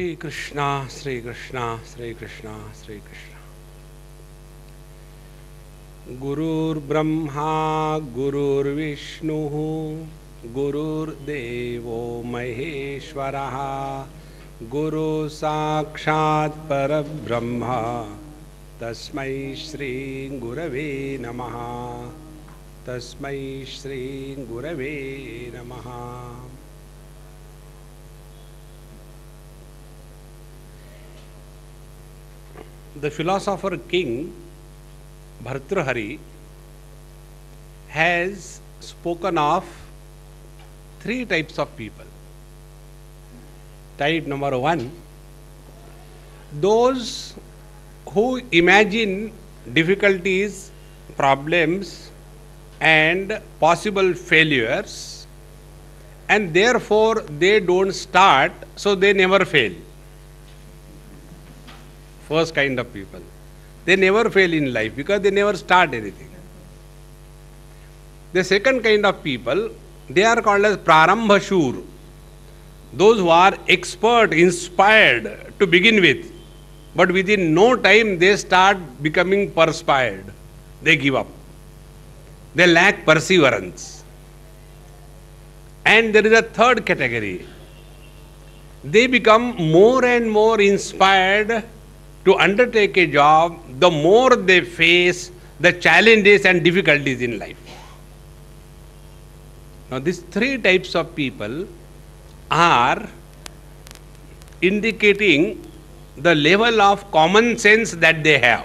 Sri Krishna, Sri Krishna, Sri Krishna, Sri Krishna. Gurur Brahma, Gurur Vishnu, Gurur Devo Maheshwaraha, Guru Sakshat Parabrahma, Tasmai Shri Gurave Namaha, Tasmai Shri Gurave Namaha. The philosopher king Bhartrhari has spoken of three types of people. Type number one, those who imagine difficulties, problems and possible failures, and therefore they don't start, so they never fail. First kind of people. They never fail in life because they never start anything. The second kind of people, they are called as Prarambhashur. Those who are expert, inspired to begin with, but within no time they start becoming perspired. They give up. They lack perseverance. And there is a third category. They become more and more inspired to undertake a job, the more they face the challenges and difficulties in life. Now, these three types of people are indicating the level of common sense that they have.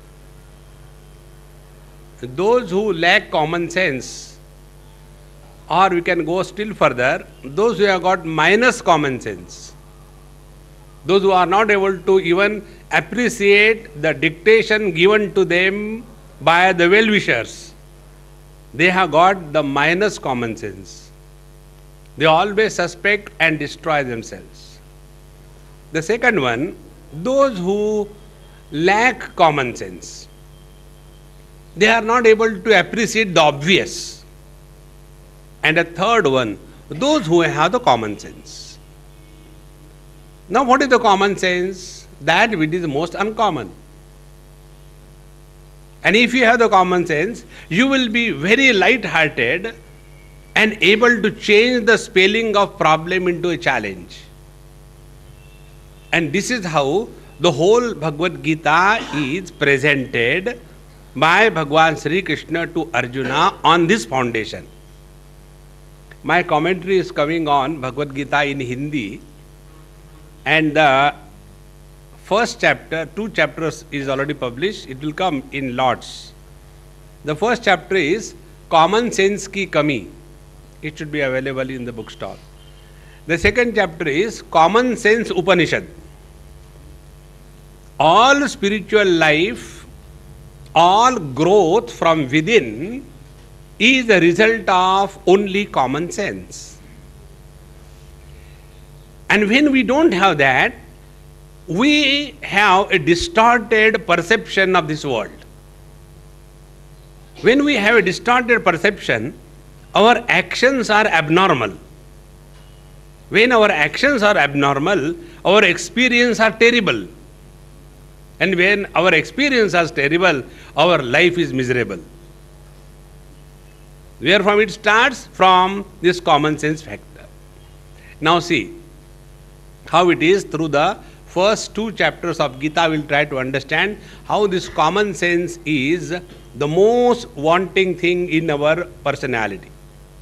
Those who lack common sense, or we can go still further, those who have got minus common sense, those who are not able to even appreciate the dictation given to them by the well-wishers, they have got the minus common sense. They always suspect and destroy themselves. The second one, those who lack common sense, they are not able to appreciate the obvious. And a third one, those who have the common sense. Now, what is the common sense? That which is most uncommon. And if you have the common sense, you will be very light-hearted and able to change the spelling of problem into a challenge. And this is how the whole Bhagavad Gita is presented by Bhagwan Sri Krishna to Arjuna on this foundation. My commentary is coming on Bhagavad Gita in Hindi, and the first chapter, 2 chapters is already published. It will come in lots. The first chapter is Common Sense Ki Kami. It should be available in the bookstall. The second chapter is Common Sense Upanishad. All spiritual life, all growth from within is the result of only common sense. And when we don't have that, we have a distorted perception of this world. When we have a distorted perception, our actions are abnormal. When our actions are abnormal, our experiences are terrible. And when our experience is terrible, our life is miserable. Wherefrom it starts? From this common sense factor. Now see how it is through the first 2 chapters of Gita. Will try to understand how this common sense is the most wanting thing in our personality.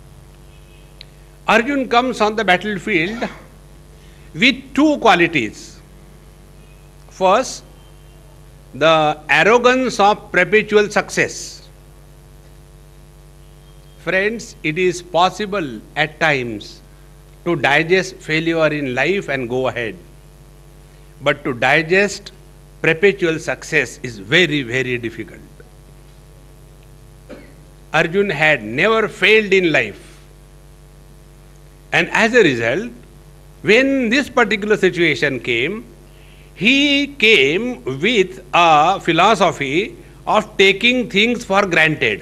Arjuna comes on the battlefield with 2 qualities. First, the arrogance of perpetual success. Friends, it is possible at times to digest failure in life and go ahead. But to digest perpetual success is very, very difficult. Arjuna had never failed in life. And as a result, when this particular situation came, he came with a philosophy of taking things for granted.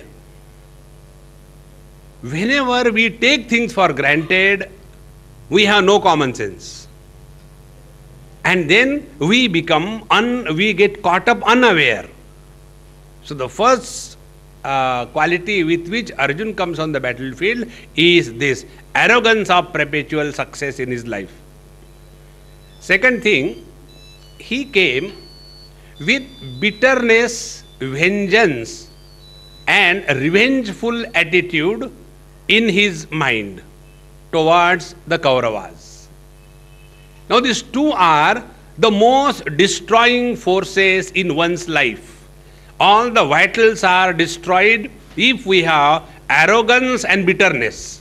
Whenever we take things for granted, we have no common sense. And then we we get caught up unaware. So the first quality with which Arjun comes on the battlefield is this arrogance of perpetual success in his life. Second thing, he came with bitterness, vengeance and revengeful attitude in his mind towards the Kauravas. Now these two are the most destroying forces in one's life. All the vitals are destroyed if we have arrogance and bitterness.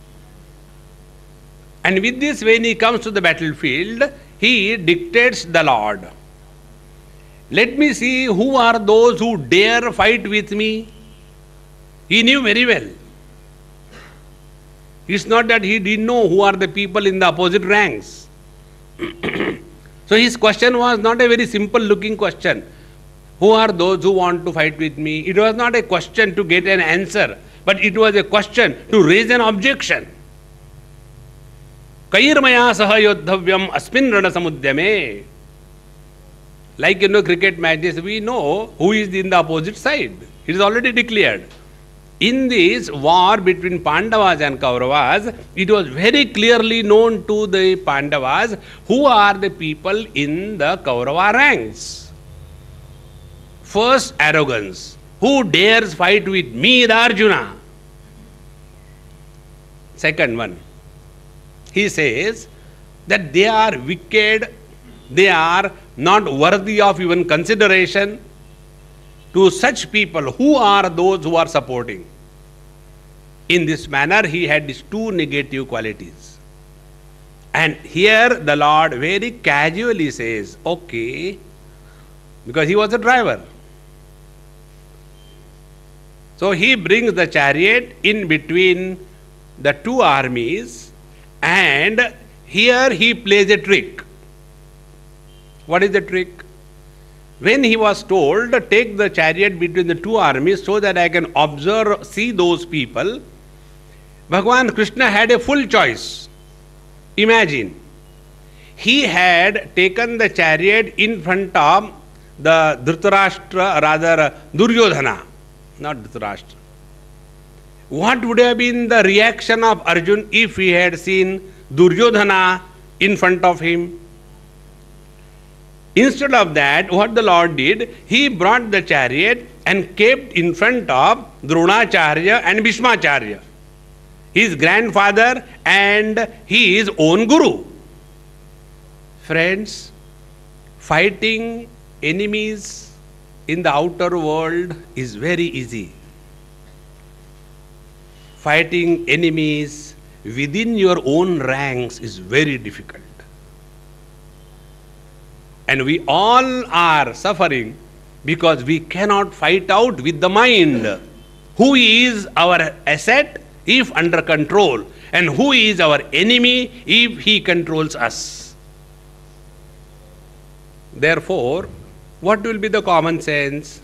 And with this, when he comes to the battlefield, he dictates the Lord. Let me see who are those who dare fight with me. He knew very well. It's not that he didn't know who are the people in the opposite ranks. So his question was not a very simple looking question. Who are those who want to fight with me? It was not a question to get an answer, but it was a question to raise an objection. Kairmaya saha yodhavyam asmin rana samudyame. Like cricket matches, we know who is in the opposite side. It is already declared. In this war between Pandavas and Kauravas, it was very clearly known to the Pandavas who are the people in the Kaurava ranks. First, arrogance. Who dares fight with me, the Arjuna? Second one, he says that they are wicked, they are not worthy of even consideration. To such people, who are those who are supporting? In this manner, he had these two negative qualities. And here the Lord very casually says, okay, because he was a driver. So he brings the chariot in between the two armies, and here he plays a trick. What is the trick? When he was told, take the chariot between the two armies so that I can observe, see those people, Bhagavan Krishna had a full choice. Imagine, he had taken the chariot in front of the Dhritarashtra, rather Duryodhana, not Dhritarashtra. What would have been the reaction of Arjun if he had seen Duryodhana in front of him? Instead of that, what the Lord did, he brought the chariot and kept in front of Dronacharya and Bhishmacharya, his grandfather and his own guru. Friends, fighting enemies in the outer world is very easy. Fighting enemies within your own ranks is very difficult. And we all are suffering because we cannot fight out with the mind. Who is our asset if under control, and who is our enemy if he controls us? Therefore, what will be the common sense?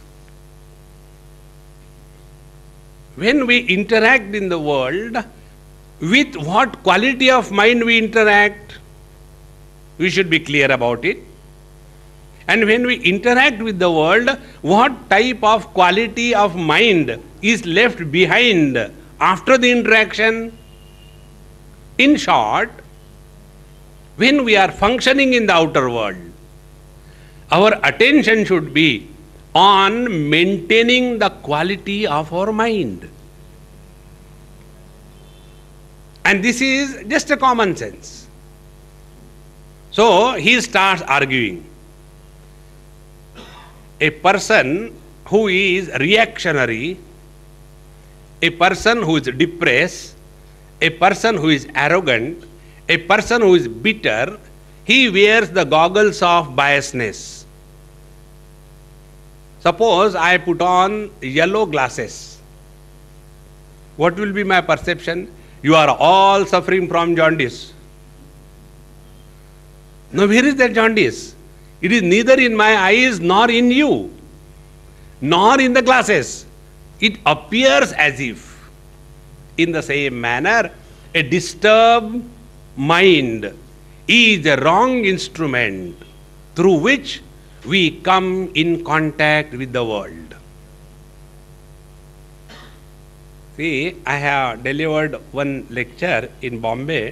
When we interact in the world, with what quality of mind we interact, we should be clear about it. And when we interact with the world, what type of quality of mind is left behind after the interaction? In short, when we are functioning in the outer world, our attention should be on maintaining the quality of our mind. And this is just a common sense. So he starts arguing. A person who is reactionary, a person who is depressed, a person who is arrogant, a person who is bitter, he wears the goggles of biasness. Suppose I put on yellow glasses. What will be my perception? You are all suffering from jaundice. Now, where is that jaundice? It is neither in my eyes nor in you, nor in the glasses. It appears as if. In the same manner, a disturbed mind is a wrong instrument through which we come in contact with the world. See, I have delivered one lecture in Bombay,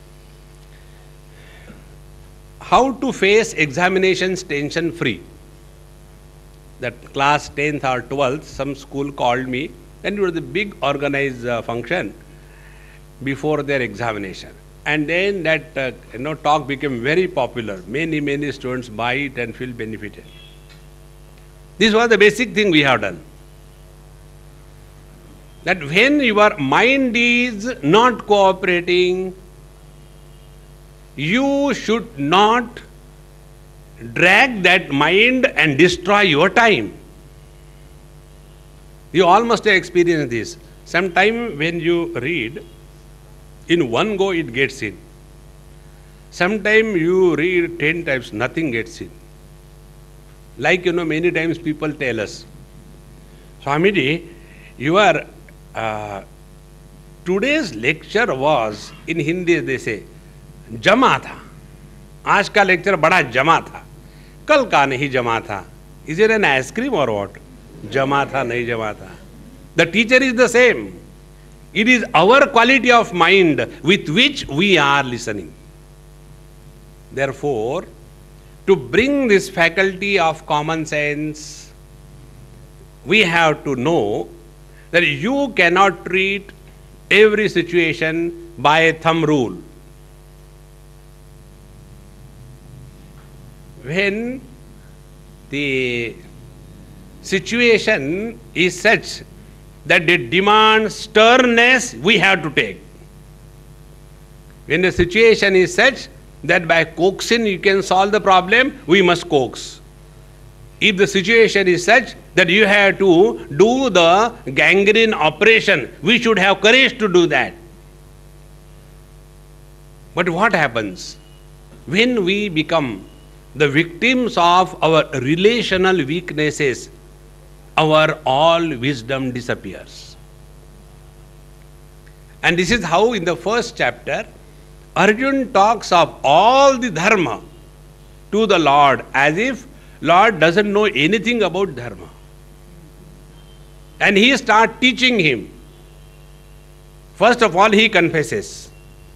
how to face examinations tension free. That class 10th or 12th, some school called me, and it was a big organized function before their examination. And then that talk became very popular. Many students buy it and feel benefited. This was the basic thing we have done. That when your mind is not cooperating, you should not drag that mind and destroy your time. You all must have experienced this. Sometime when you read, in one go it gets in. Sometime you read 10 times, nothing gets in. Like, many times people tell us, Swamiji, your today's lecture was, in Hindi they say, जमा था. आज का lecture बड़ा जमा था, कल का नहीं जमा था. Is it an ice cream or what? जमा था, नहीं जमा था. The teacher is the same. It is our quality of mind with which we are listening. Therefore, to bring this faculty of common sense, we have to know that you cannot treat every situation by a thumb rule. When the situation is such that it demands sternness, we have to take. When the situation is such that by coaxing you can solve the problem, we must coax. If the situation is such that you have to do the gangrene operation, we should have courage to do that. But what happens when we become the victims of our relational weaknesses? Our all wisdom disappears. And this is how in the first chapter, Arjuna talks of all the dharma to the Lord as if Lord doesn't know anything about dharma. And he starts teaching him. First of all, he confesses.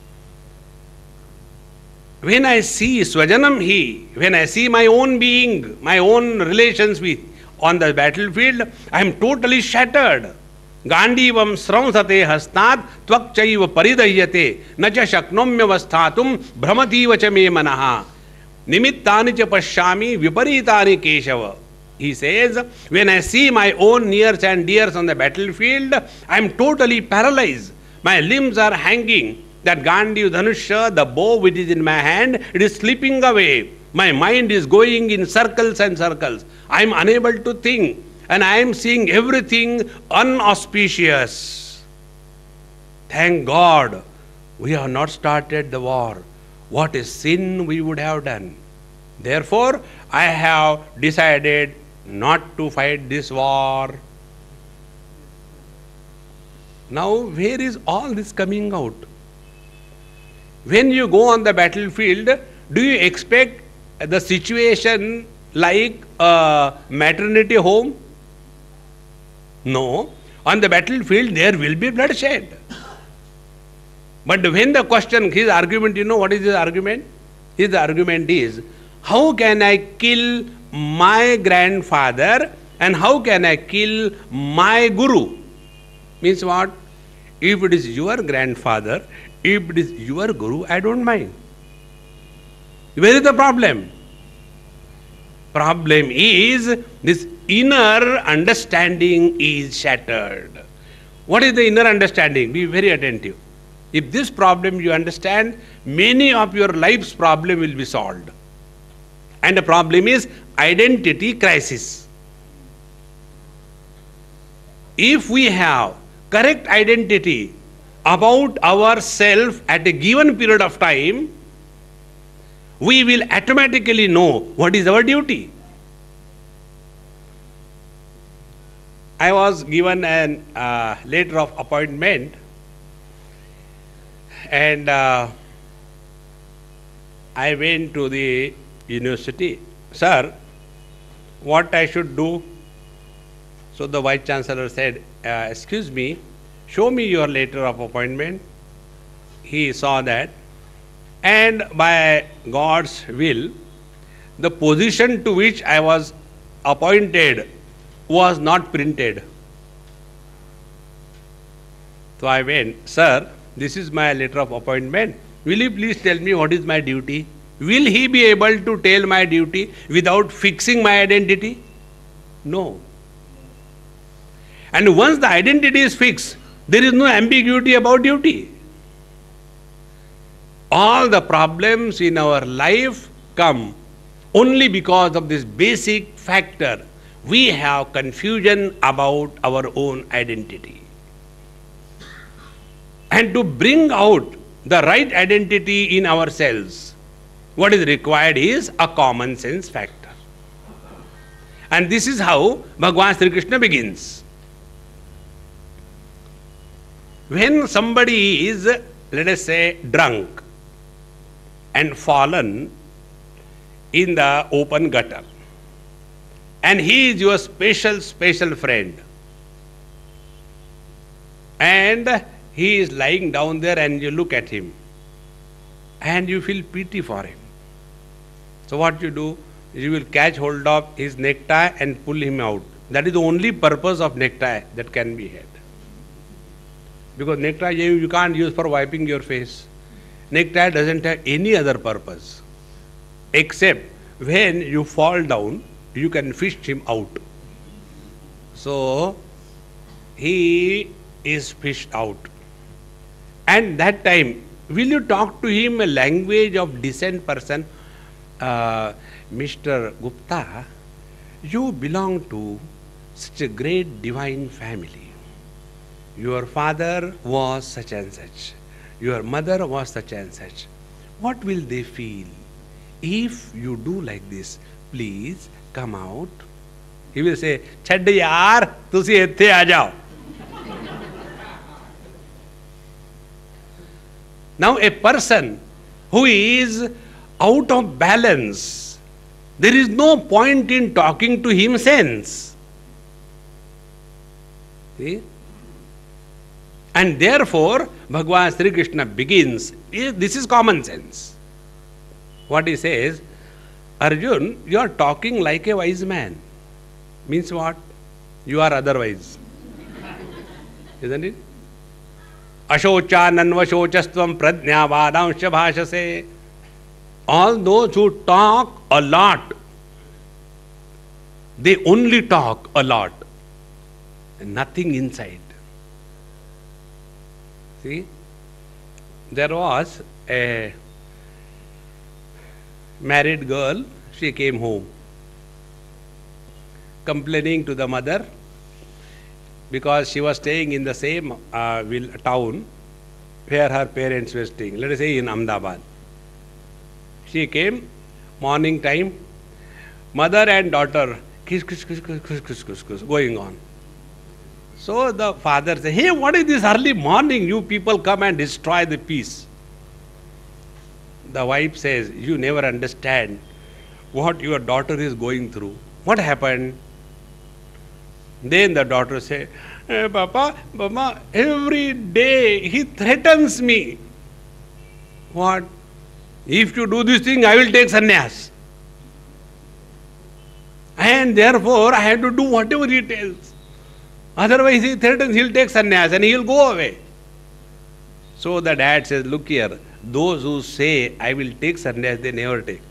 When I see Swajanam hi, when I see my own being, my own relations with, on the battlefield, I am totally shattered. Gandivam sramsate hastat tvakchaiva paridahyate nacha shaknomyavasthatum brahmativa cha me manaha nimittani cha pashyami viparitani keshava. He says, when I see my own nears and dears on the battlefield, I am totally paralyzed. My limbs are hanging. That Gandiv Dhanusha, the bow which is in my hand, it is slipping away. My mind is going in circles and circles. I am unable to think, and I am seeing everything unauspicious. Thank God we have not started the war. What a sin we would have done. Therefore, I have decided not to fight this war. Now, where is all this coming out? When you go on the battlefield, do you expect the situation like a maternity home? No. On the battlefield, there will be bloodshed. But when the question, his argument, what is his argument? His argument is, how can I kill my grandfather and how can I kill my guru? Means what? If it is your grandfather, if it is your guru, I don't mind. Where is the problem? Problem is this inner understanding is shattered. What is the inner understanding? Be very attentive. If this problem you understand, many of your life's problem will be solved. And the problem is identity crisis. If we have correct identity about ourselves at a given period of time, we will automatically know what is our duty. I was given a letter of appointment and I I went to the university. Sir, what I should do? So the Vice Chancellor said, excuse me, show me your letter of appointment. He saw that, and by God's will, the position to which I was appointed was not printed. So I went, sir, this is my letter of appointment. Will you please tell me what is my duty? Will he be able to tell my duty without fixing my identity? No. And once the identity is fixed, there is no ambiguity about duty. All the problems in our life come only because of this basic factor. We have confusion about our own identity. And to bring out the right identity in ourselves, what is required is a common sense factor. And this is how Bhagavan Sri Krishna begins. When somebody is, let us say, drunk and fallen in the open gutter, and he is your special friend, and he is lying down there, and you look at him and you feel pity for him. So what you do, you will catch hold of his necktie and pull him out. That is the only purpose of necktie that can be had. Because necktie you can't use for wiping your face. Necktie doesn't have any other purpose, except when you fall down, you can fish him out. So he is fished out. And that time, will you talk to him a language of decent person? Mr. Gupta, you belong to such a great divine family. Your father was such and such. Your mother was such and such. What will they feel if you do like this? Please come out. He will say, "Chhad yaar, tusi etthe aa jao." Now a person who is out of balance, there is no point in talking to him sense. See? And therefore, Bhagavan Sri Krishna begins, this is common sense. What he says, Arjun, you are talking like a wise man. Means what? You are otherwise. Isn't it? Ashocha nanvashochastvam pradnyavadansha bhashase. All those who talk a lot, they only talk a lot. Nothing inside. See, there was a married girl, she came home complaining to the mother because she was staying in the same town where her parents were staying, let us say in Ahmedabad. She came, morning time, mother and daughter, kiss, going on. So the father said, "Hey, what is this early morning? You people come and destroy the peace." The wife says, "You never understand what your daughter is going through. What happened?" Then the daughter said, "Hey, Papa, Mama, every day he threatens me." What? "If you do this thing, I will take sannyas. And therefore, I have to do whatever he tells. Otherwise, he threatens, he'll take sannyas and he'll go away." So the dad says, "Look here, those who say, I will take sannyas, they never take."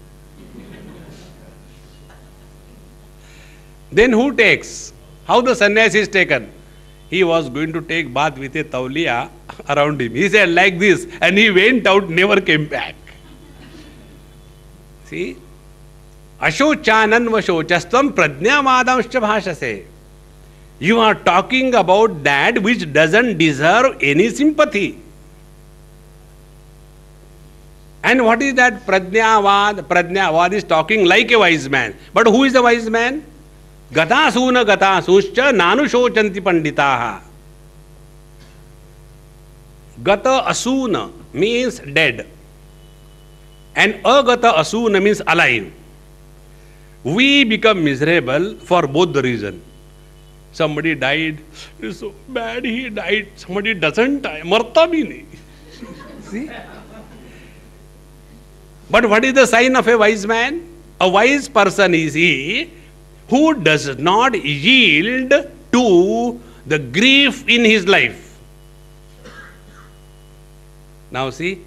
Then who takes? How the sannyas is taken? He was going to take bath with a tauliya around him. He said like this, and he went out, never came back. See? Ashochanan vashochastvam pradnyavadanscha bhashase. You are talking about that which doesn't deserve any sympathy. And what is that pradnyavad? Pradnyavad is talking like a wise man. But who is the wise man? Gatasuna gatasuscha nanushocanti panditaha. Gata asuna means dead. And agata asuna means alive. We become miserable for both the reason. Somebody died, it's so bad he died. Somebody doesn't die, marta bhi nahi. See? But what is the sign of a wise man? A wise person is he who does not yield to the grief in his life. Now see,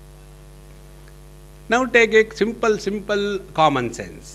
now take a simple common sense.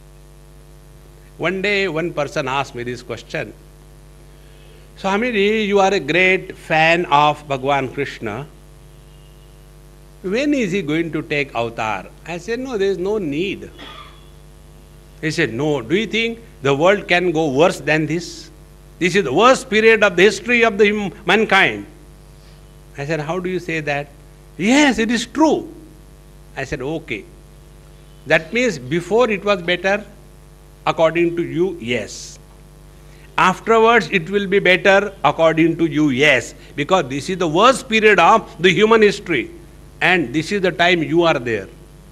One day one person asked me this question, Swamiji, you are a great fan of Bhagwan Krishna. When is he going to take avatar? I said, no, there is no need. He said, no, do you think the world can go worse than this? This is the worst period of the history of the mankind. I said, how do you say that? Yes, it is true. I said, okay. That means before it was better, according to you, yes. Afterwards it will be better, according to you, yes. Because this is the worst period of the human history. And this is the time you are there.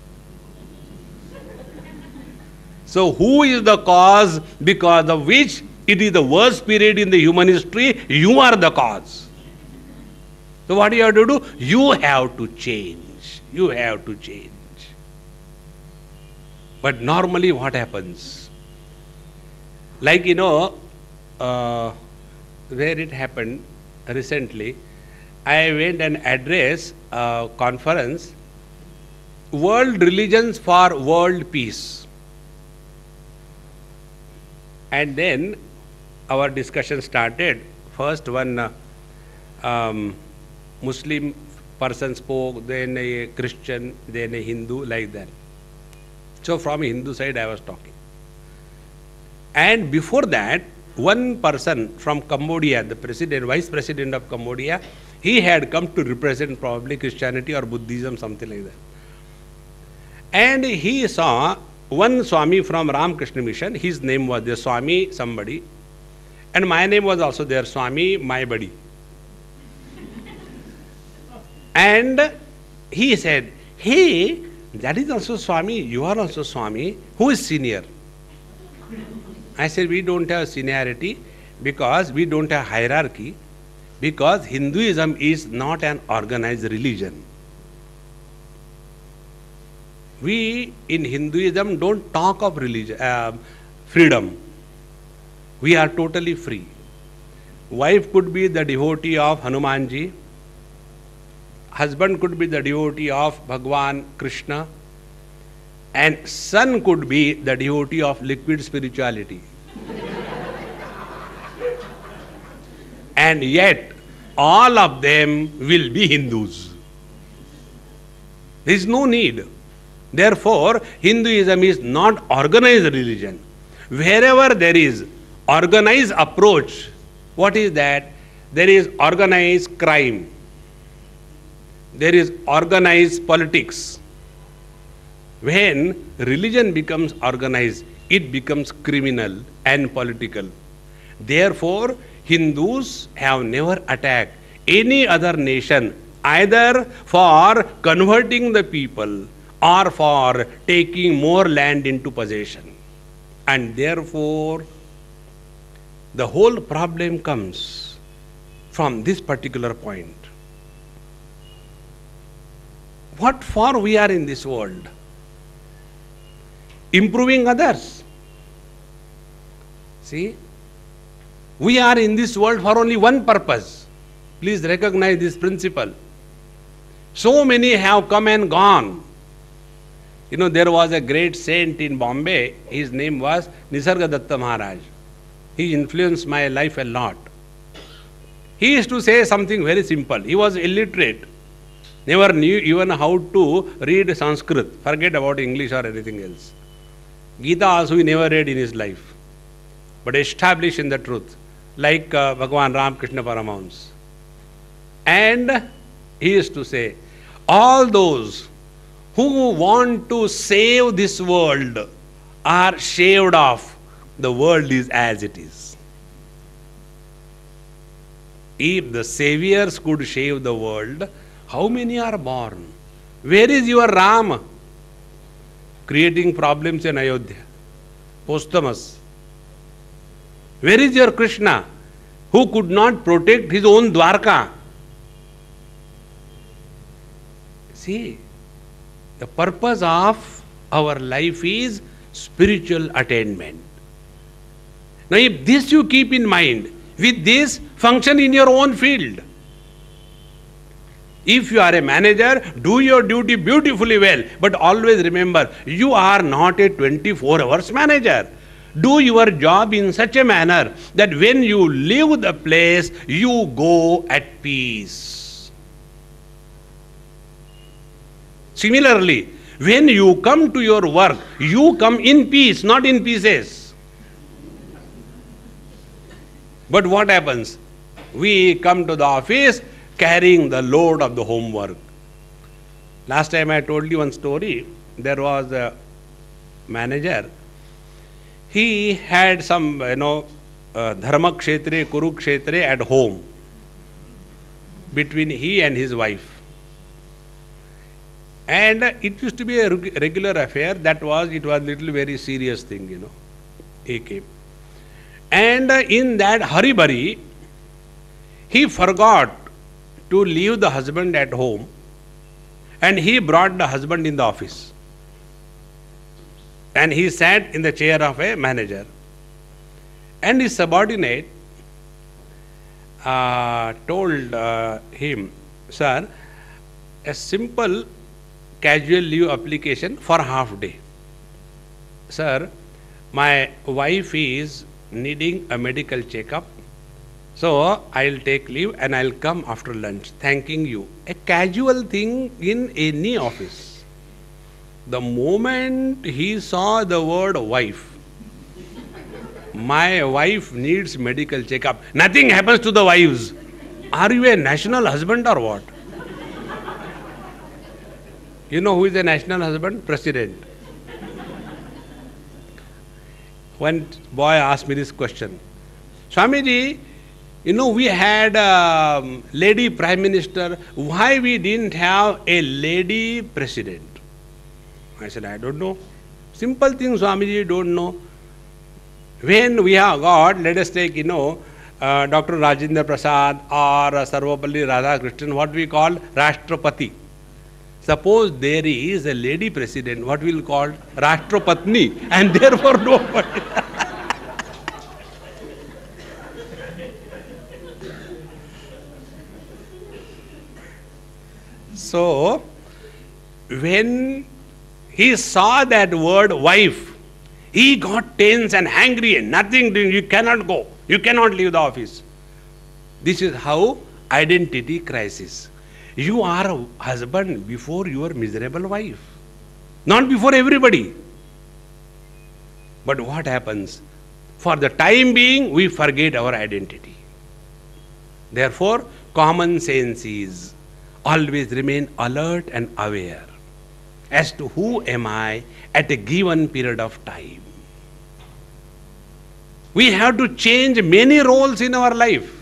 So who is the cause because of which it is the worst period in the human history? You are the cause. So what do you have to do? You have to change. You have to change. But normally what happens? Like, where it happened recently, I went and addressed a conference, World Religions for World Peace. And then our discussion started. First one Muslim person spoke, then a Christian, then a Hindu, like that. So from Hindu side I was talking. And before that, one person from Cambodia, the president, vice president of Cambodia, he had come to represent probably Christianity or Buddhism, something like that. And he saw one Swami from Ramakrishna Mission, his name was the Swami somebody, and my name was also there, Swami my buddy. And he said, hey, that is also Swami, you are also Swami, who is senior? I said, we don't have seniority because we don't have hierarchy, because Hinduism is not an organized religion. We in Hinduism don't talk of religion, freedom. We are totally free. Wife could be the devotee of Hanumanji, husband could be the devotee of Bhagwan Krishna, and son could be the devotee of liquid spirituality. And yet, all of them will be Hindus. There is no need. Therefore, Hinduism is not organized religion. Wherever there is organized approach, what is that? There is organized crime. There is organized politics. When religion becomes organized, it becomes criminal and political. Therefore, Hindus have never attacked any other nation, either for converting the people or for taking more land into possession. And therefore, the whole problem comes from this particular point. What for we are in this world? Improving others. See, we are in this world for only one purpose. Please recognize this principle. So many have come and gone. There was a great saint in Bombay. His name was Nisargadatta Maharaj. He influenced my life a lot. He used to say something very simple. He was illiterate. Never knew even how to read Sanskrit. Forget about English or anything else. Gita also he never read in his life. But established in the truth. Like Bhagwan Ramakrishna Paramahamsa. And he used to say, all those who want to save this world are shaved off. The world is as it is. If the saviors could shave the world, how many are born? Where is your Ram? creating problems in Ayodhya. Posthumous. Where is your Krishna, who could not protect his own Dwarka? See, the purpose of our life is spiritual attainment. Now, if this you keep in mind, with this, function in your own field. If you are a manager, do your duty beautifully well, but always remember, you are not a 24 hours manager. Do your job in such a manner that when you leave the place, you go at peace. Similarly, when you come to your work, you come in peace, not in pieces. But what happens? We come to the office carrying the load of the homework. Last time I told you one story. There was a manager. He had some, Dharma Kshetre, Kuru Kshetre at home between he and his wife. And it used to be a regular affair. It was little very serious thing, He came. And in that hurry-burry, he forgot to leave the husband at home, and he brought the husband in the office. And he sat in the chair of a manager. And his subordinate told him, "Sir, a simple casual leave application for half day. Sir, my wife is needing a medical checkup, so I'll take leave and I'll come after lunch, thanking you." A casual thing in any office. The moment he saw the word wife, my wife needs medical checkup, nothing happens to the wives. Are you a national husband or what? You know who is a national husband? President. One boy asked me this question. Swamiji, we had a lady prime minister. Why we didn't have a lady president? I said, I don't know. Simple thing, Swamiji, don't know. When we have got, let us take, Dr. Rajendra Prasad or Sarvapalli Radhakrishnan, what we call Rashtrapati. Suppose there is a lady president, what we will call Rashtrapatni, and therefore nobody. So, when he saw that word wife, he got tense and angry and nothing doing. You cannot go. You cannot leave the office. This is how identity crisis. You are a husband before your miserable wife, not before everybody. But what happens? For the time being, we forget our identity. Therefore, common sense is always remain alert and aware as to who am I at a given period of time. We have to change many roles in our life.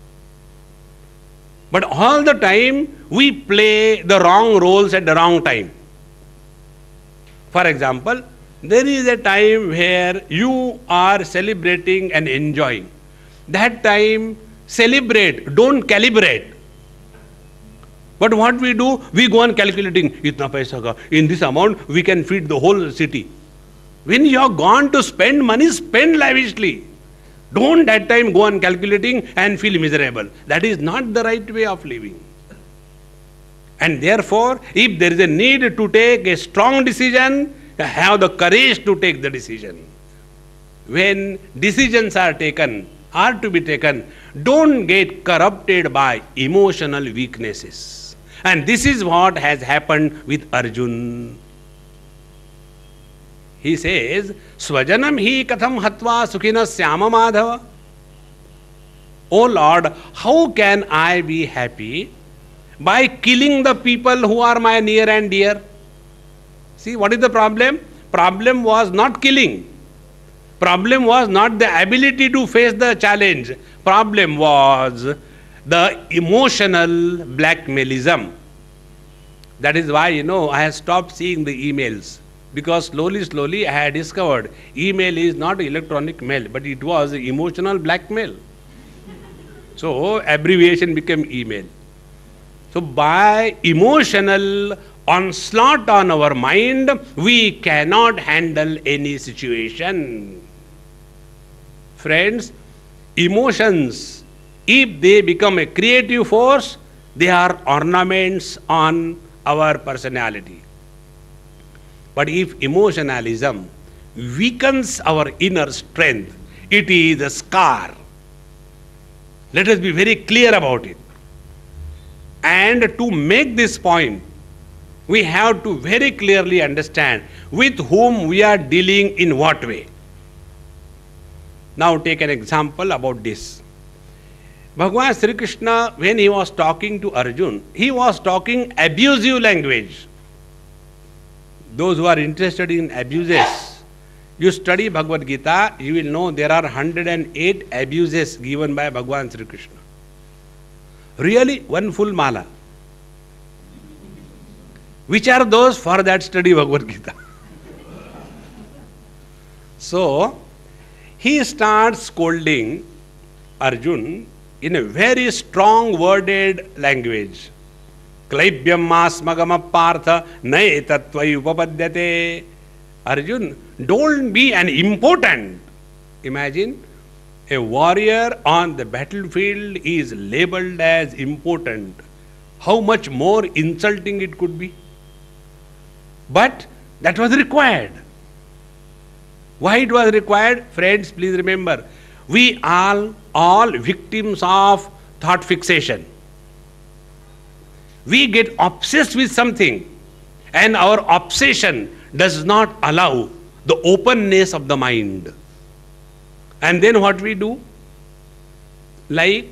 But all the time, we play the wrong roles at the wrong time. For example, there is a time where you are celebrating and enjoying. That time, celebrate, don't calibrate. But what we do, we go on calculating, itna paisa ka, in this amount, we can feed the whole city. When you have gone to spend money, spend lavishly. Don't that time go on calculating and feel miserable. That is not the right way of living. And therefore, if there is a need to take a strong decision, have the courage to take the decision. When decisions are to be taken, don't get corrupted by emotional weaknesses. And this is what has happened with Arjun. He says, Swajanam hi katham hatva sukhina syama madhava. Oh Lord, how can I be happy by killing the people who are my near and dear? See, what is the problem? Problem was not killing. Problem was not the ability to face the challenge. Problem was the emotional blackmailism. That is why, I have stopped seeing the emails. Because slowly I had discovered email is not electronic mail, but it was emotional blackmail. So abbreviation became email. So by emotional onslaught on our mind, we cannot handle any situation. Friends, emotions, if they become a creative force, they are ornaments on our personality. But if emotionalism weakens our inner strength, it is a scar. Let us be very clear about it. And to make this point, we have to very clearly understand with whom we are dealing in what way. Now take an example about this. Bhagavan Sri Krishna, when he was talking to Arjun, he was talking abusive language. Those who are interested in abuses, you study Bhagavad Gita, you will know there are 108 abuses given by Bhagavan Sri Krishna. Really, one full mala. Which are those? For that study Bhagavad Gita. So, he starts scolding Arjun in a very strong worded language. Klaibhyam masmagama partha nae tatvai upapadyate. Arjun, don't be an impotent. Imagine a warrior on the battlefield is labeled as impotent. How much more insulting it could be? But that was required. Why it was required? Friends, please remember, we are all victims of thought fixation. We get obsessed with something, and our obsession does not allow the openness of the mind. And then what we do? Like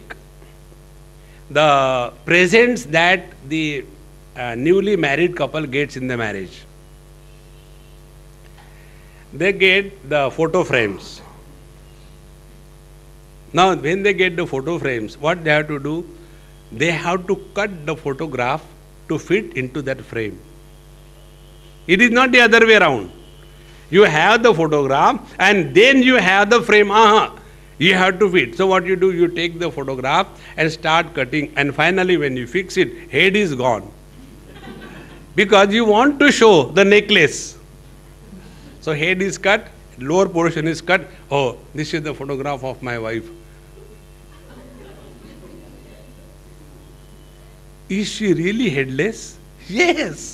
the presents that the newly married couple gets in the marriage. They get the photo frames. Now, when they get the photo frames, what they have to do? They have to cut the photograph to fit into that frame. It is not the other way around. You have the photograph and then you have the frame. You have to fit. So what you do? You take the photograph and start cutting, and finally when you fix it, head is gone. Because you want to show the necklace. So head is cut, lower portion is cut. Oh, this is the photograph of my wife. Is she really headless? Yes.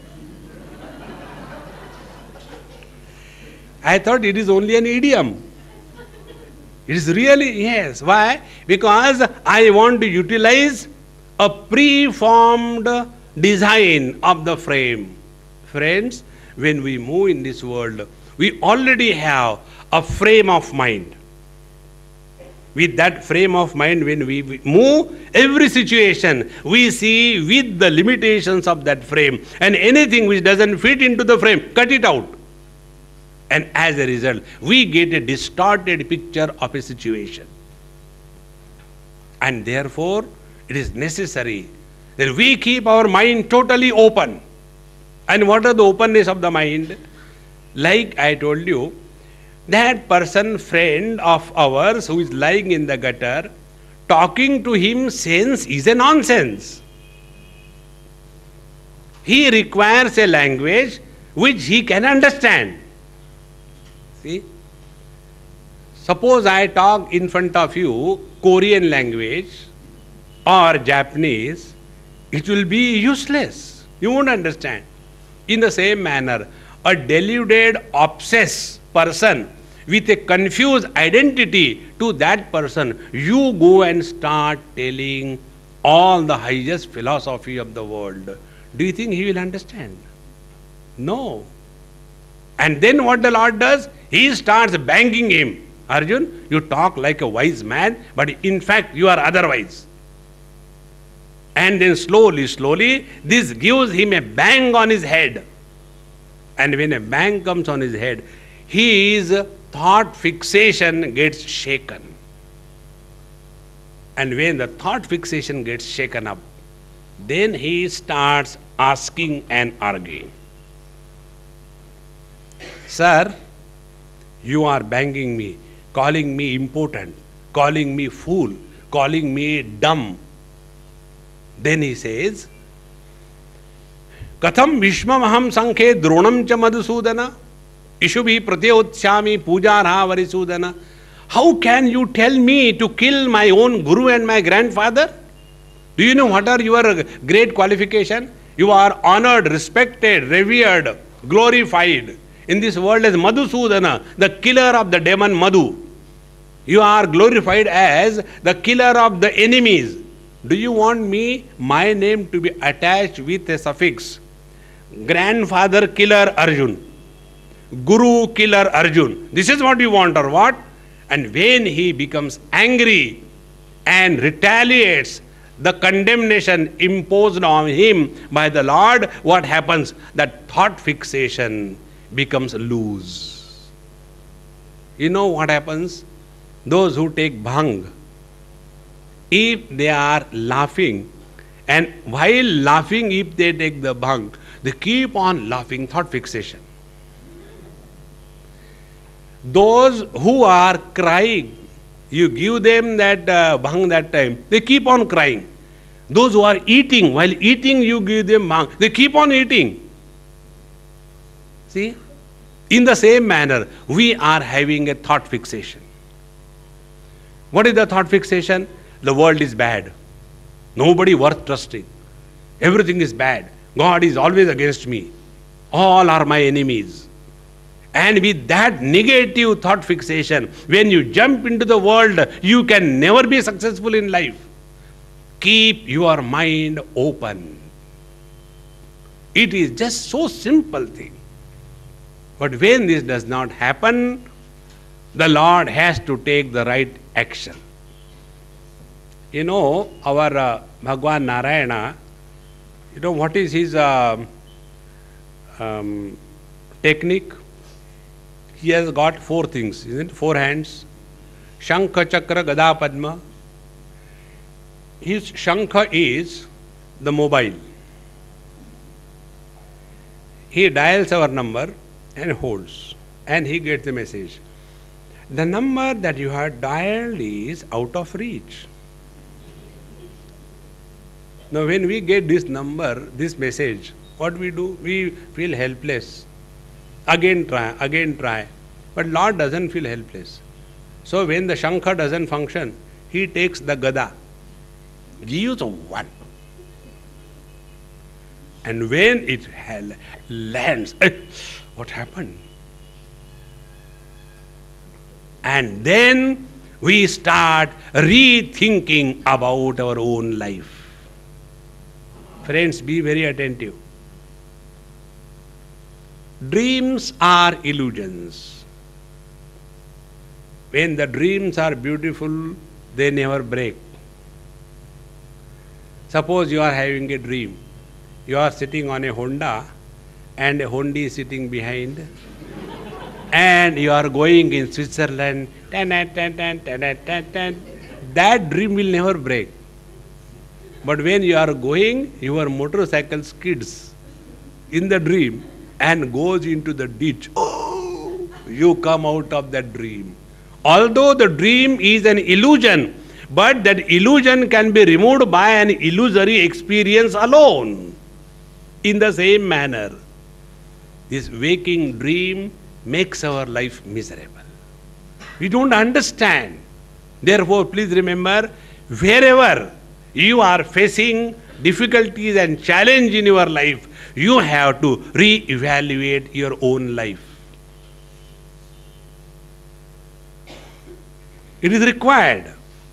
I thought it is only an idiom. It is really, yes. Why? Because I want to utilize a preformed design of the frame. Friends, when we move in this world, we already have a frame of mind. With that frame of mind, when we move, every situation we see with the limitations of that frame, and anything which doesn't fit into the frame, cut it out. And as a result, we get a distorted picture of a situation. And therefore, it is necessary that we keep our mind totally open. And what are the openness of the mind? Like I told you, that person, friend of ours who is lying in the gutter, talking to him sense is a nonsense. He requires a language which he can understand. See? Suppose I talk in front of you Korean language or Japanese, it will be useless. You won't understand. In the same manner, a deluded, obsessed person with a confused identity, to that person, you go and start telling all the highest philosophy of the world. Do you think he will understand? No. And then what the Lord does? He starts banging him. Arjun, you talk like a wise man, but in fact you are otherwise. And then slowly, this gives him a bang on his head. And when a bang comes on his head, his thought fixation gets shaken. And when the thought fixation gets shaken up, then he starts asking and arguing. Sir, you are banging me, calling me impotent, calling me fool, calling me dumb. Then he says, Katham Vishmamaham Sankhe Dronam cha Madhusudana Ishubhi Pratyotsyami Pujaraha Varisudana. How can you tell me to kill my own guru and my grandfather? Do you know what are your great qualification? You are honored, respected, revered, glorified in this world as Madhusudana, the killer of the demon Madhu. You are glorified as the killer of the enemies. Do you want me, my name to be attached with a suffix? Grandfather killer Arjun, Guru killer Arjun. This is what you want or what? And when he becomes angry and retaliates the condemnation imposed on him by the Lord, what happens? That thought fixation becomes loose. You know what happens? Those who take bhang, if they are laughing, and while laughing, if they take the bhang, they keep on laughing, thought fixation. Those who are crying, you give them that bhang that time, they keep on crying. Those who are eating, while eating you give them bhang, they keep on eating. See? In the same manner, we are having a thought fixation. What is the thought fixation? The world is bad. Nobody worth trusting. Everything is bad. God is always against me. All are my enemies. And with that negative thought fixation, when you jump into the world, you can never be successful in life. Keep your mind open. It is just so simple thing. But when this does not happen, the Lord has to take the right action. You know, our Bhagwan Narayana, you know what is his technique? He has got 4 things, isn't it? 4 hands. Shankha, Chakra, Gada, Padma. His Shankha is the mobile. He dials our number and holds, and he gets the message. The number that you have dialed is out of reach. Now when we get this number, this message, what we do? We feel helpless. Again try. But Lord doesn't feel helpless. So when the Shankha doesn't function, he takes the Gada, gives 1. And when it lands, what happened? And then we start rethinking about our own life. Friends, be very attentive. Dreams are illusions. When the dreams are beautiful, they never break. Suppose you are having a dream. You are sitting on a Honda and a Hondi is sitting behind, and you are going in Switzerland. That dream will never break. But when you are going, your motorcycle skids in the dream and goes into the ditch. Oh, you come out of that dream. Although the dream is an illusion, but that illusion can be removed by an illusory experience alone. In the same manner, this waking dream makes our life miserable. We don't understand. Therefore, please remember, wherever you are facing difficulties and challenge in your life, you have to re-evaluate your own life. It is required.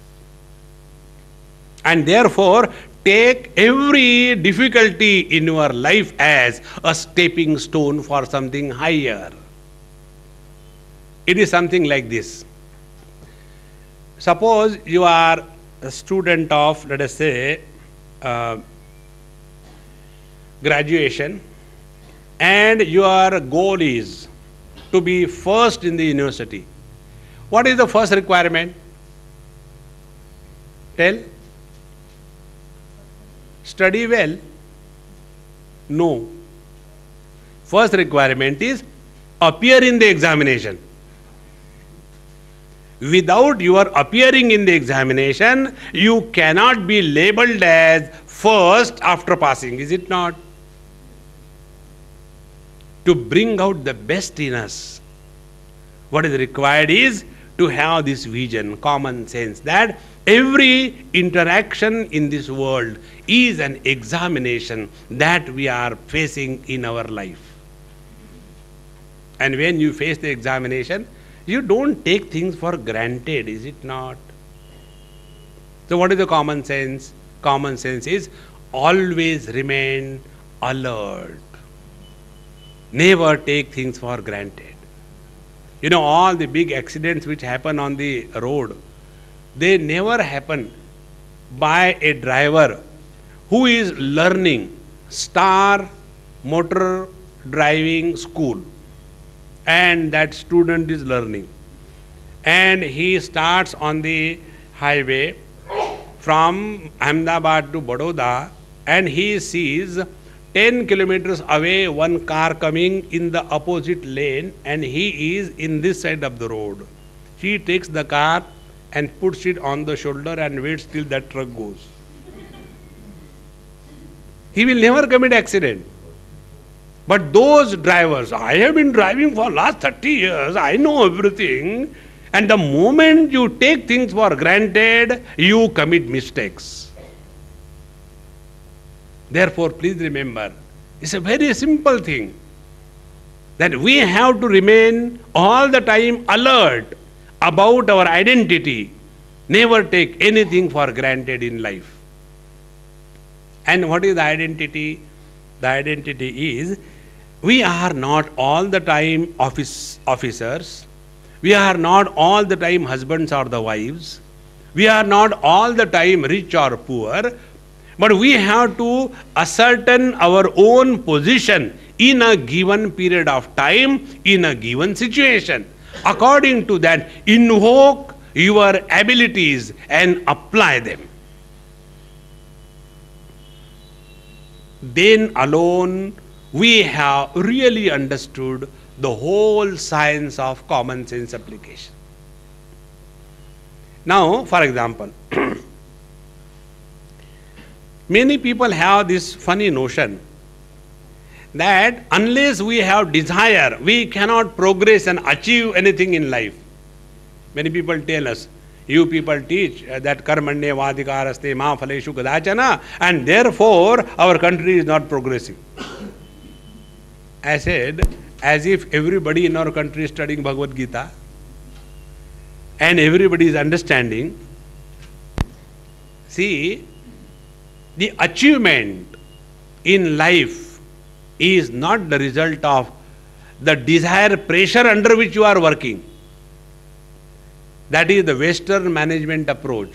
And therefore, take every difficulty in your life as a stepping stone for something higher. It is something like this. Suppose you are a student of, let us say, graduation, and your goal is to be first in the university. What is the first requirement? Tell. Study well? No. First requirement is appear in the examination. Without your appearing in the examination, you cannot be labeled as first after passing, is it not? To bring out the best in us, what is required is to have this vision, common sense, that every interaction in this world is an examination that we are facing in our life. And when you face the examination, you don't take things for granted, is it not? So what is the common sense? Common sense is always remain alert. Never take things for granted. You know, all the big accidents which happen on the road, they never happen by a driver who is learning Star Motor Driving School, and that student is learning, and he starts on the highway from Ahmedabad to Baroda, and he sees 10 kilometers away one car coming in the opposite lane, and he is in this side of the road. He takes the car and puts it on the shoulder and waits till that truck goes. He will never commit accident. But those drivers, I have been driving for last 30 years, I know everything, and the moment you take things for granted, you commit mistakes. Therefore, please remember, it's a very simple thing, that we have to remain all the time alert about our identity. Never take anything for granted in life. And what is the identity? The identity is, we are not all the time officers. We are not all the time husbands or the wives. We are not all the time rich or poor. But we have to ascertain our own position in a given period of time, in a given situation. According to that, invoke your abilities and apply them. Then alone we have really understood the whole science of common sense application. Now, for example, many people have this funny notion that unless we have desire, we cannot progress and achieve anything in life. Many people tell us, you people teach that karmanye vadikaraste ma phaleshu kadachana, and therefore our country is not progressing. I said, as if everybody in our country is studying Bhagavad Gita and everybody is understanding. See, the achievement in life is not the result of the desire pressure under which you are working. That is the Western management approach.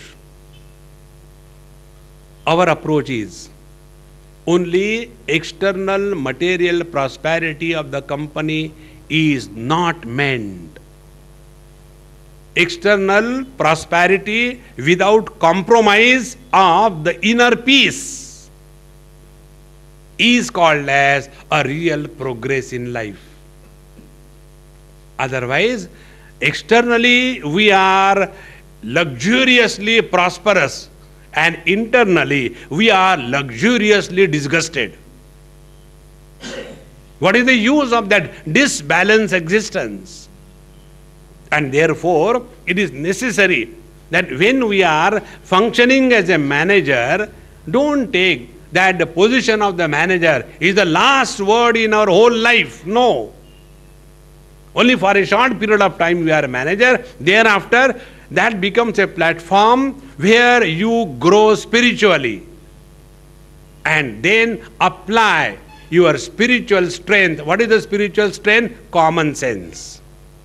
Our approach is only external material prosperity of the company is not meant. External prosperity without compromise of the inner peace is called as a real progress in life. Otherwise, externally we are luxuriously prosperous, and internally we are luxuriously disgusted. What is the use of that disbalanced existence? And therefore, it is necessary that when we are functioning as a manager, don't take that the position of the manager is the last word in our whole life. No. Only for a short period of time we are a manager. Thereafter, that becomes a platform where you grow spiritually. And then apply your spiritual strength. What is the spiritual strength? Common sense.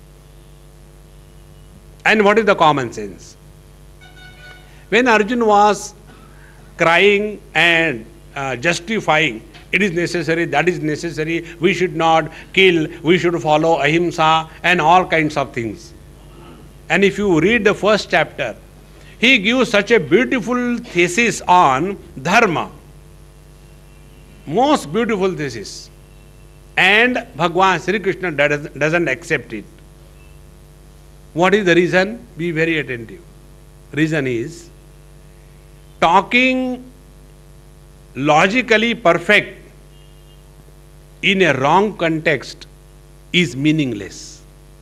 And what is the common sense? When Arjuna was crying and justifying, it is necessary, that is necessary, we should not kill, we should follow ahimsa and all kinds of things. And if you read the first chapter, he gives such a beautiful thesis on dharma. Most beautiful thesis. and Bhagwan Sri Krishna doesn't accept it. What is the reason? Be very attentive. Reason is, talking logically perfect in a wrong context is meaningless.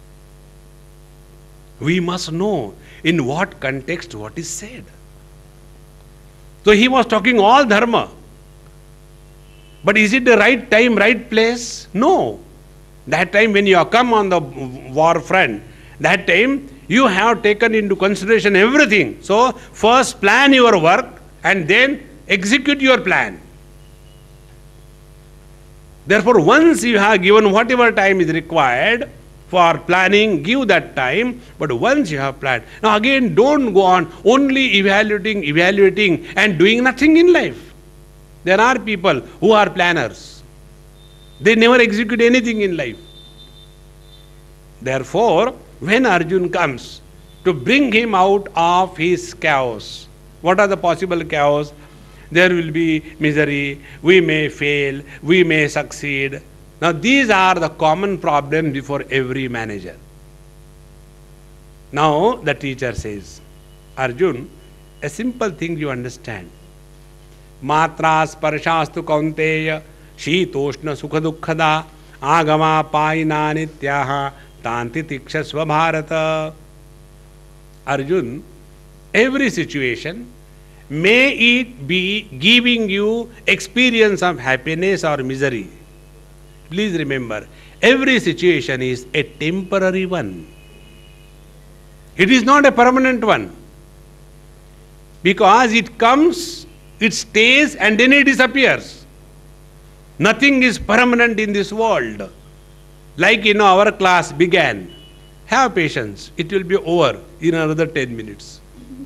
We must know in what context what is said. So he was talking all dharma. But is it the right time, right place? No. That time when you have come on the war front, that time you have taken into consideration everything. So first plan your work and then execute your plan. Therefore, once you have given whatever time is required for planning, give that time. But once you have planned, now again, don't go on only evaluating and doing nothing in life. There are people who are planners. They never execute anything in life. Therefore, when Arjuna comes to bring him out of his chaos, what are the possible chaos? There will be misery, we may fail, we may succeed. Now these are the common problems before every manager. Now the teacher says, Arjun, a simple thing you understand. Matra sparshastu kaunteya shitoshna sukha dukkhada agama paina nityaha tanti tikshasva bharata. Arjun, every situation, may it be giving you experience of happiness or misery. Please remember, every situation is a temporary one. It is not a permanent one. Because it comes, it stays, and then it disappears. Nothing is permanent in this world. Like our class began. Have patience. It will be over in another 10 minutes.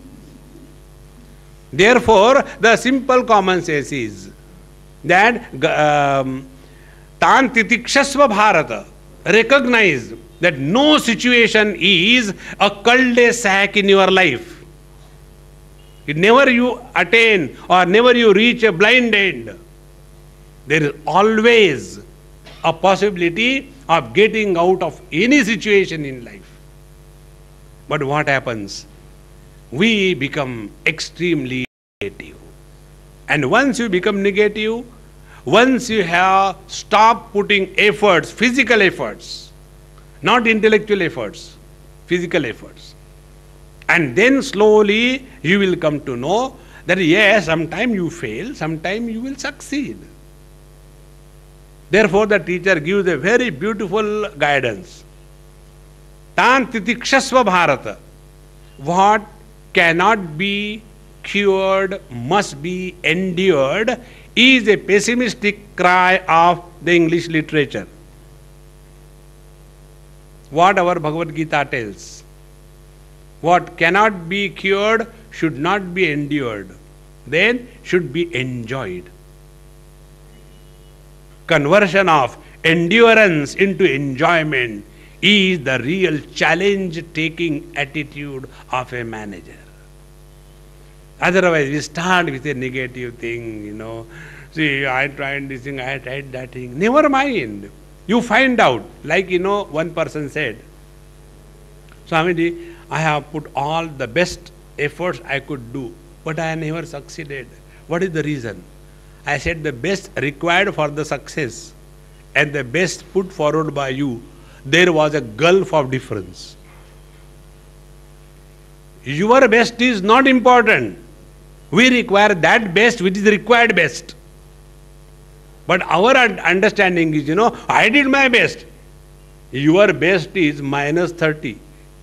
Therefore, the simple common sense is that Tan titikshasva bharata. Recognize that no situation is a cul-de-sac in your life. Never you attain or never you reach a blind end. There is always a possibility of getting out of any situation in life. But what happens? We become extremely negative. And once you become negative, once you have stopped putting efforts, physical efforts, not intellectual efforts, physical efforts, and then slowly you will come to know that yes, sometime you fail, sometime you will succeed. Therefore, the teacher gives a very beautiful guidance. Tan titikshasva bharata. What cannot be cured must be endured is a pessimistic cry of the English literature. What our Bhagavad Gita tells. What cannot be cured should not be endured, then should be enjoyed. Conversion of endurance into enjoyment is the real challenge-taking attitude of a manager. Otherwise, we start with a negative thing, See, I tried this thing, I tried that thing. Never mind. You find out. Like, one person said, Swamiji, I have put all the best efforts I could do, but I never succeeded. What is the reason? I said the best required for the success and the best put forward by you, there was a gulf of difference. Your best is not important. We require that best which is required best. But our understanding is, I did my best. Your best is minus 30.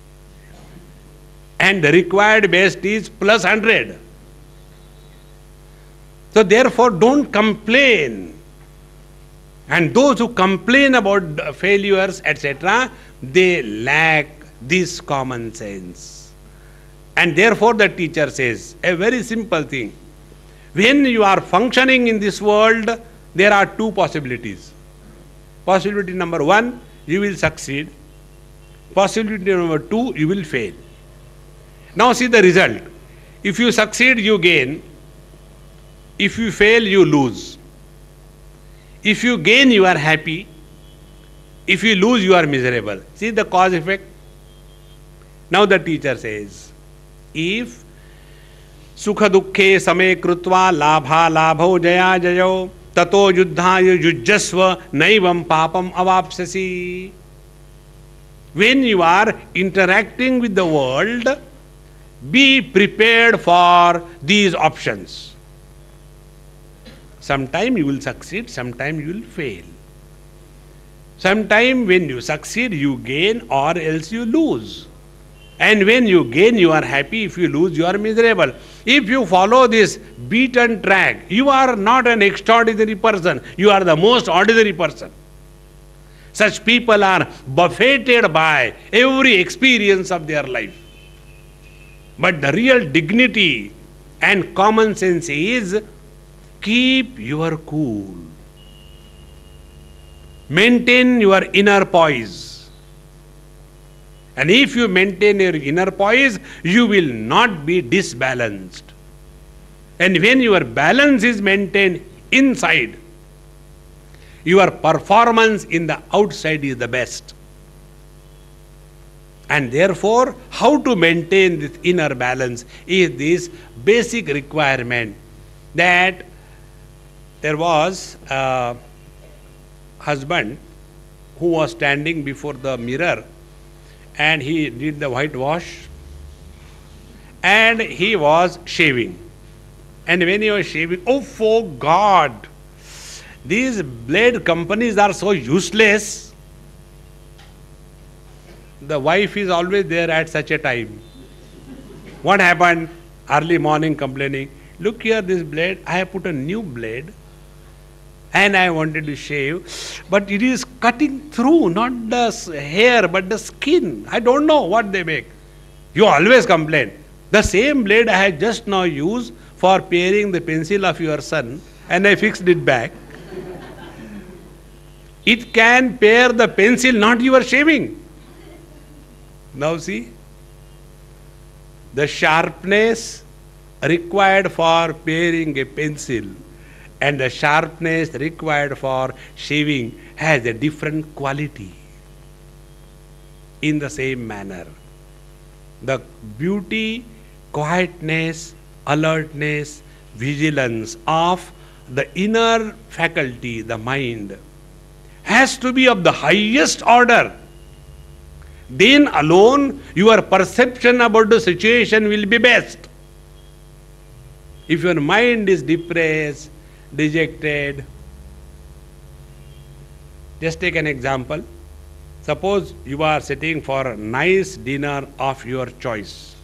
And the required best is plus 100. So therefore, don't complain. And those who complain about failures, etc., they lack this common sense. And therefore the teacher says a very simple thing. When you are functioning in this world, there are two possibilities. Possibility number one, you will succeed. Possibility number two, you will fail. Now see the result. If you succeed, you gain. If you fail, you lose. If you gain, you are happy. If you lose, you are miserable. See the cause effect? Now the teacher says, if sukha dukkhe same krutva labha labho jaya jayo tato yuddhaya yujjasva naivam papam avapsasi. When you are interacting with the world, be prepared for these options. Sometime you will succeed, sometime you will fail. Sometime when you succeed, you gain, or else you lose. And when you gain, you are happy. If you lose, you are miserable. If you follow this beaten track, you are not an extraordinary person. You are the most ordinary person. Such people are buffeted by every experience of their life. But the real dignity and common sense is, keep your cool. Maintain your inner poise. And if you maintain your inner poise, you will not be disbalanced. And when your balance is maintained inside, your performance in the outside is the best. And therefore, how to maintain this inner balance is this basic requirement, that there was a husband who was standing before the mirror, and he did the whitewash, and he was shaving. And when he was shaving, oh, for God, these blade companies are so useless. The wife is always there at such a time. What happened? Early morning complaining, look here, this blade, I have put a new blade and I wanted to shave, but it is cutting through, not the hair, but the skin. I don't know what they make. You always complain. The same blade I had just now used for paring the pencil of your son, and I fixed it back. It can pare the pencil, not your shaving. Now see, the sharpness required for paring a pencil and the sharpness required for shaving has a different quality. In the same manner, the beauty, quietness, alertness, vigilance of the inner faculty, the mind, has to be of the highest order. Then alone your perception about the situation will be best. If your mind is depressed, dejected, just take an example. Suppose you are sitting for a nice dinner of your choice.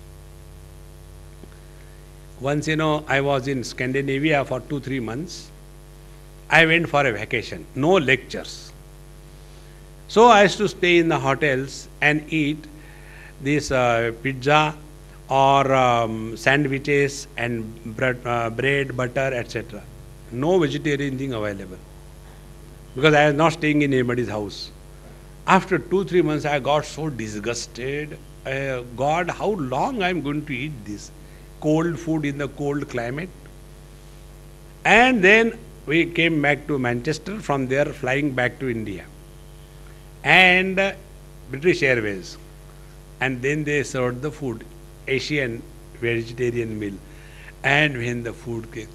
Once, I was in Scandinavia for 2-3 months. I went for a vacation, no lectures. So I used to stay in the hotels and eat this pizza or sandwiches and bread, butter, etc. No vegetarian thing available, because I was not staying in anybody's house. After 2-3 months, I got so disgusted. God, how long I am going to eat this cold food in the cold climate? And then we came back to Manchester, from there flying back to India. And British Airways. And then they served the food, Asian vegetarian meal. And when the food came,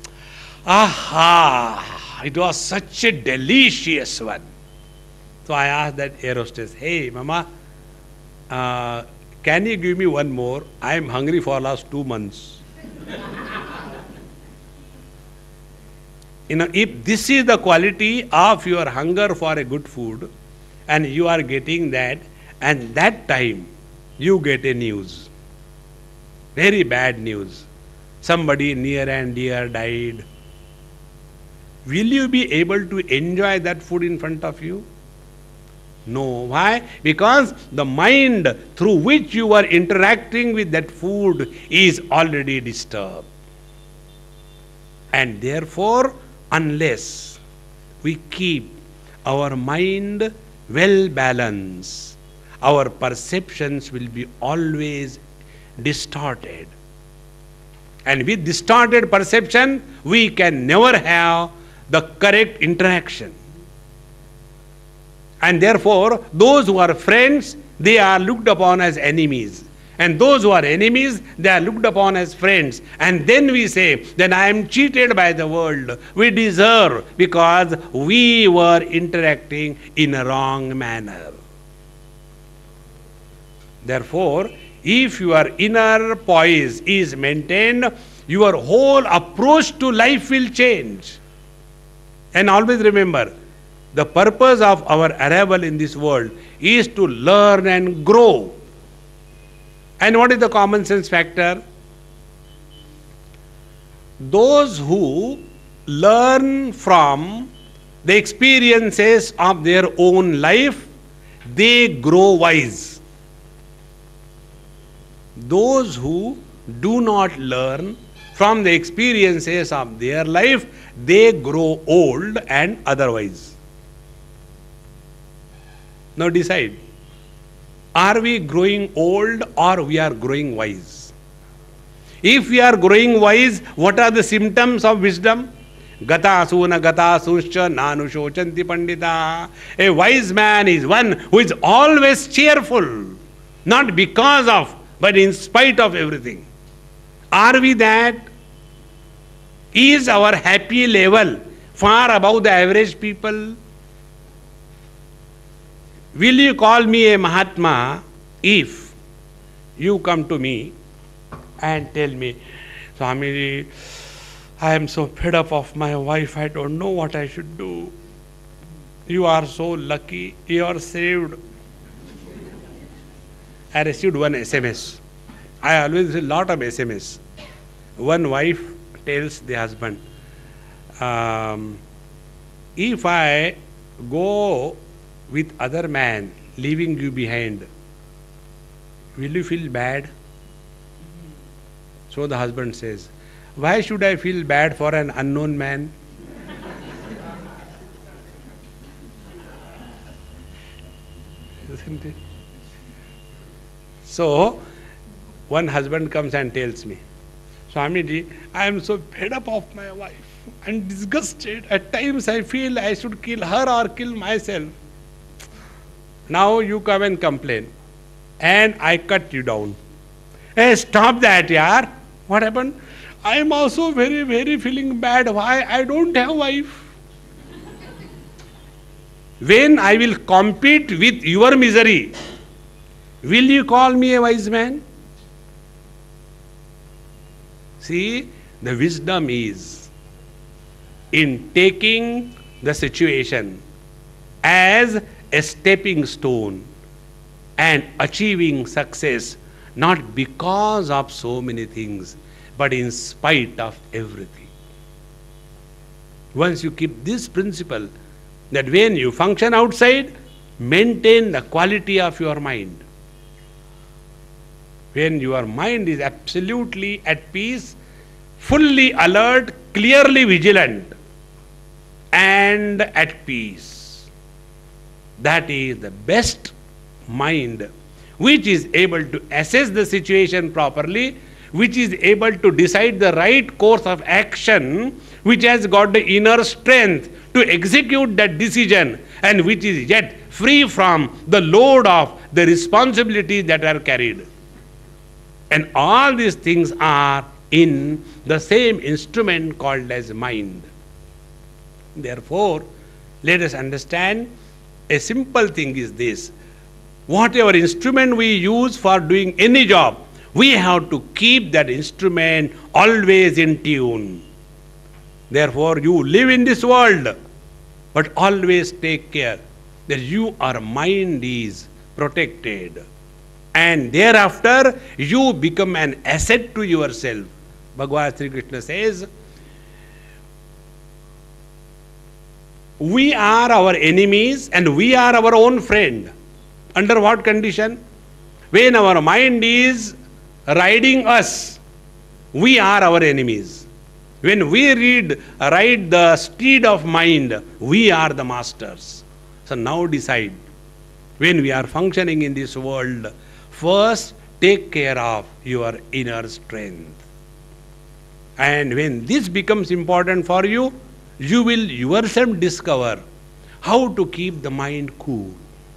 aha! It was such a delicious one. So I asked that air hostess, hey, Mama, can you give me one more? I am hungry for last 2 months. If this is the quality of your hunger for a good food, and you are getting that, and that time you get a news, very bad news, somebody near and dear died, will you be able to enjoy that food in front of you? No. Why? Because the mind through which you are interacting with that food is already disturbed. And therefore, unless we keep our mind well balanced, our perceptions will be always distorted. And with distorted perception, we can never have the correct interaction. And therefore, those who are friends, they are looked upon as enemies. And those who are enemies, they are looked upon as friends. And then we say, then I am cheated by the world. We deserve because we were interacting in a wrong manner. Therefore, if your inner poise is maintained, your whole approach to life will change. And always remember, the purpose of our arrival in this world is to learn and grow. And what is the common sense factor? Those who learn from the experiences of their own life, they grow wise. Those who do not learn from the experiences of their life, they grow old and otherwise. Now decide. Are we growing old or we are growing wise? If we are growing wise, what are the symptoms of wisdom? Gatasuna gatasuscha nanushocanti pandita. A wise man is one who is always cheerful, not because of, but in spite of everything. Are we that? Is our happy level far above the average people? Will you call me a Mahatma if you come to me and tell me, Swamiji, I am so fed up of my wife, I don't know what I should do. You are so lucky, you are saved. I received one SMS. I always receive a lot of SMS. One wife tells the husband, if I go with other man, leaving you behind, will you feel bad? So the husband says, why should I feel bad for an unknown man? Isn't it? So, one husband comes and tells me, Swamiji, I am so fed up of my wife and disgusted. At times I feel I should kill her or kill myself. Now you come and complain. And I cut you down. Hey, stop that, yaar. What happened? I am also very, very feeling bad. Why? I don't have wife. When I will compete with your misery, will you call me a wise man? See, the wisdom is in taking the situation as a stepping stone and achieving success, not because of so many things, but in spite of everything. Once you keep this principle, that when you function outside, maintain the quality of your mind. When your mind is absolutely at peace, fully alert, clearly vigilant, and at peace, that is the best mind, which is able to assess the situation properly, which is able to decide the right course of action, which has got the inner strength to execute that decision, and which is yet free from the load of the responsibilities that are carried. And all these things are in the same instrument called as mind. Therefore, let us understand, a simple thing is this: whatever instrument we use for doing any job, we have to keep that instrument always in tune. Therefore, you live in this world, but always take care that your mind is protected. And thereafter, you become an asset to yourself. Bhagavan Sri Krishna says, we are our enemies and we are our own friend. Under what condition? When our mind is riding us, we are our enemies. When we ride the steed of mind, we are the masters. So now decide, when we are functioning in this world, first take care of your inner strength. And when this becomes important for you, you will yourself discover how to keep the mind cool.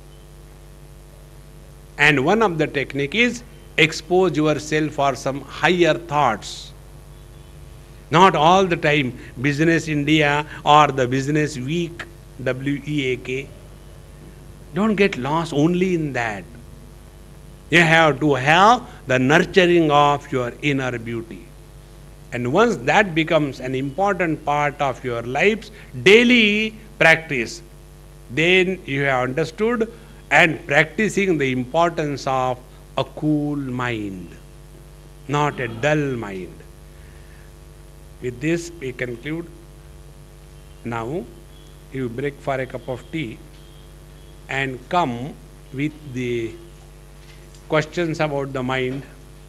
And one of the technique is expose yourself for some higher thoughts. Not all the time Business India or the Business Week, WEAK. Don't get lost only in that. You have to have the nurturing of your inner beauty. And once that becomes an important part of your life's daily practice, then you have understood and practicing the importance of a cool mind, not a dull mind. With this we conclude. Now you break for a cup of tea and come with the questions about the mind,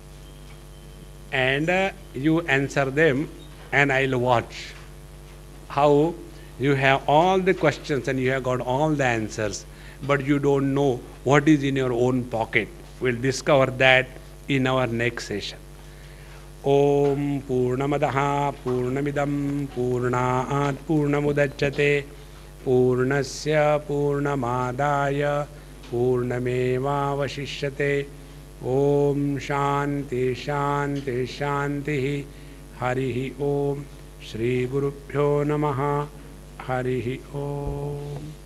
and you answer them, and I'll watch how you have all the questions and you have got all the answers, but you don't know what is in your own pocket. We'll discover that in our next session. Om Purnamadaha Purnamidam Purnaat Purnamudachyate Purnasya Purnamadaya Purnameva Vashishyate. Om Shanti Shanti Shanti. Harihi Om. Shri Gurubhyo Namaha. Harihi Om.